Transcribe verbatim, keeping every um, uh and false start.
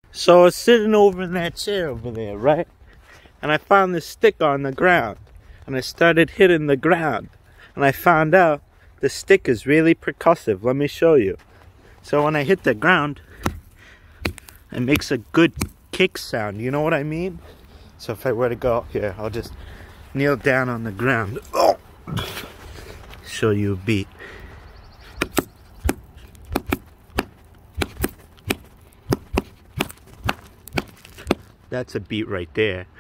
So I was sitting over in that chair over there, right? And I found this stick on the ground. And I started hitting the ground. And I found out the stick is really percussive. Let me show you. So when I hit the ground, it makes a good kick sound. You know what I mean? So if I were to go here, I'll just kneel down on the ground. Oh! Show you a beat. That's a beat right there.